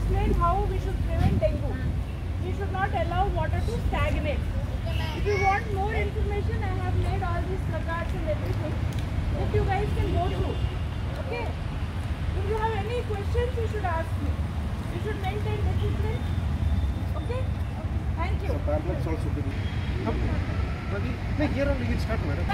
explained how we should prevent dengue. We should not allow water to stagnate. If you want more information, I have made all these placards and everything that you guys can go through. Okay? If you have any questions, you should ask me. You should maintain discipline. Okay? Thank you. So tablets also be. Here only you start, madam.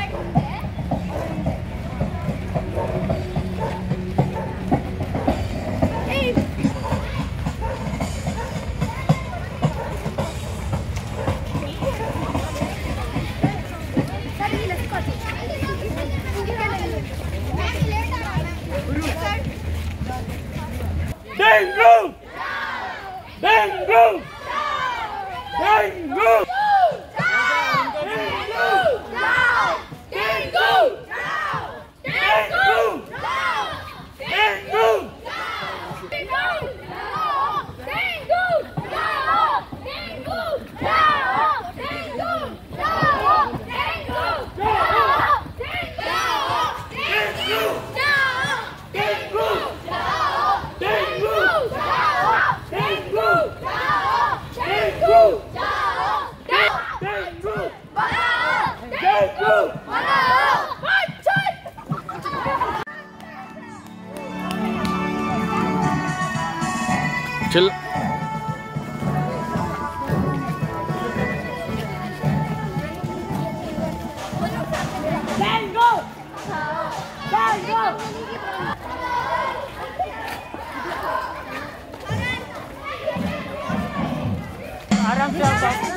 Dengue! Dengue! Dengue! Chill. आराम से